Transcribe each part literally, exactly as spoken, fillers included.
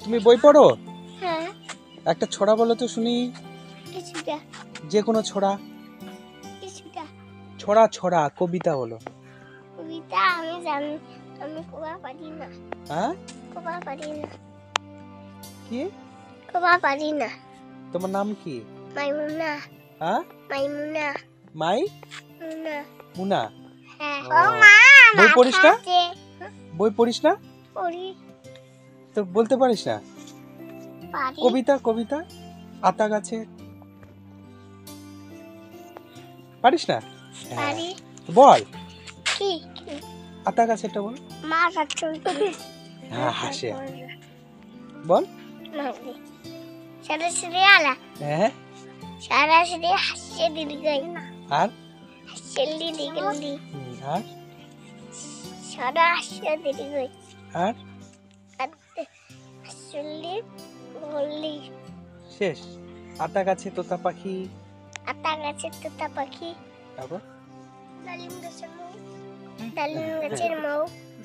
তুমি বই পড়ো? হ্যাঁ। একটা ছড়া বলো তো শুনি। কিছুটা। যে কোনো ছড়া। কিছুটা। ছড়া ছড়া কবিতা বলো। কবিতা আমি জানি, আমি কবা পারি না। হ্যাঁ? কবা পারি না। কি? কবা পারি না। তোমার নাম কি? মাইমুনা। হ্যাঁ? মাইমুনা। মাই? মুনা। মুনা। হ্যাঁ। ও মা, বই পড়িস না? বই পড়িস না? পড়ি। তো বলতে পারিস না? পারি। কবিতা কবিতা আতা গাছে পারিস না? পারি। বল। কি? আতা গাছেটা বল। মা রাখছো। হ্যাঁ হাসে। বল। নাকি। সারা সারা আলা। হ্যাঁ। সারা সারা হাসে দিদি গই না। আর? হাসেলি দিগলি। আর? সারা হাসে দিদি গই। আর? হাসেলি বললি। শেষ। আতা গাছে তোতা পাখি। আতা গাছে তোতা পাখি। তারপর? ডালিম গাছের মৌ। ডালিম গাছের মৌ।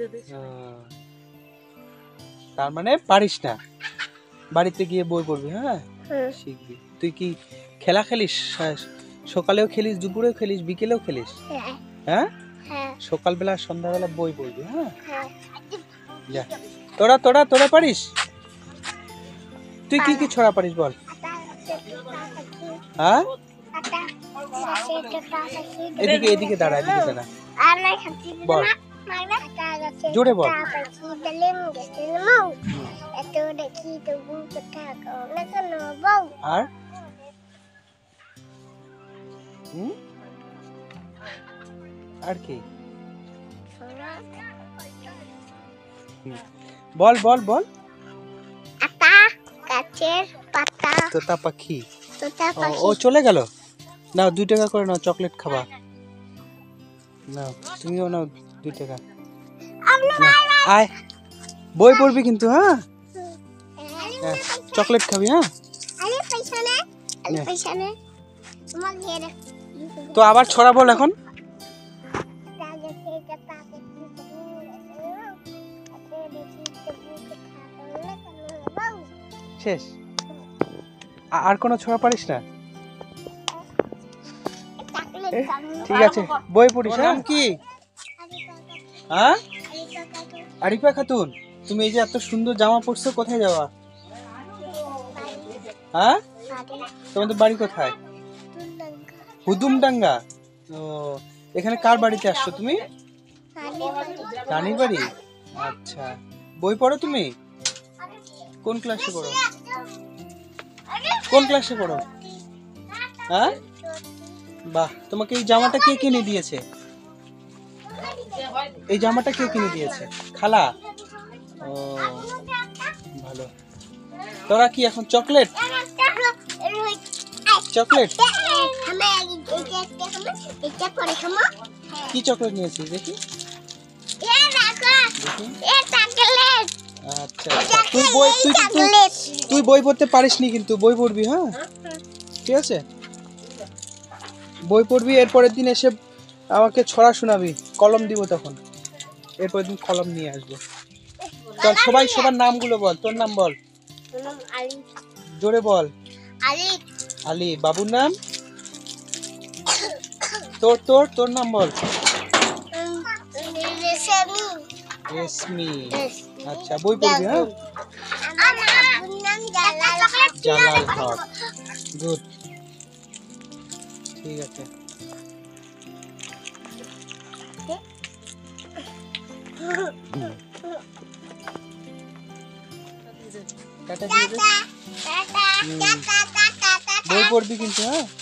তার মানে পারিস না। বাড়িতে গিয়ে বই পড়বি। হ্যাঁ শিখবি। তুই কি খেলা খেলিস? সকালেও খেলিস, দুপুরেও খেলিস, বিকেলেও খেলিস? হ্যাঁ। হ্যাঁ। সকালবেলা সন্ধ্যাবেলা বই পড়বি। হ্যাঁ। হ্যাঁ। যা। তোরা তোরা তোরা পারিস? তুই কি কি ছড়া পারিস বল? হ্যাঁ? এদিকে এদিকে দাঁড়া, এদিকে দাঁড়া। বল। জোরে বল। আর? হুম? আর কি? বল বল বল। আতা গাছের পাতা। তোতা পাখি। তোতা পাখি। ও চলে গেল। নাও দুই টাকা করে নাও, চকলেট খাবা। নাও তুমিও নাও দুই টাকা। আয় বই পড়বি কিন্তু। হ্যাঁ চকলেট খাবি। হ্যাঁ তো আবার ছড়া বল এখন। শেষ। আর কোনো ছড়া পারিস না? ঠিক আছে বই পড়িস। নাম কি? হ্যাঁ আরিফা খাতুন। তুমি এই যে এত সুন্দর জামা পরছো, কোথায় যাওয়া? হ্যাঁ তোমাদের বাড়ি কোথায়? হুদুমডাঙ্গা। ও এখানে কার বাড়িতে আসছো তুমি? রানীর বাড়ি। আচ্ছা বই পড়ো তুমি? কোন ক্লাসে পড়ো? কোন ক্লাসে পড়ো? হ্যাঁ বাহ, তোমাকে এই জামাটা কে কিনে দিয়েছে? এই জামাটা কে কিনে দিয়েছে? খালা। ও ভালো। তোরা কি এখন চকলেট? চকলেট কি চকলেট নিয়েছিস দেখি? আচ্ছা তুই বই তুই তুই বই পড়তে পারিসনি কিন্তু বই পড়বি। হ্যাঁ ঠিক আছে বই পড়বি। এরপরের দিন এসে আমাকে ছড়া শোনাবি, কলম দিব তখন। এরপরের দিন কলম নিয়ে আসবো। চল সবাই সবার নামগুলো বল। তোর নাম বল। জোরে বল। আলি। আলি। বাবুর নাম? তোর তোর তোর নাম বল। রেশমি। আচ্ছা বই পড়বি। হ্যাঁ জালাল হক। গুড ঠিক আছে। বই পড়বি কিন্তু। হ্যাঁ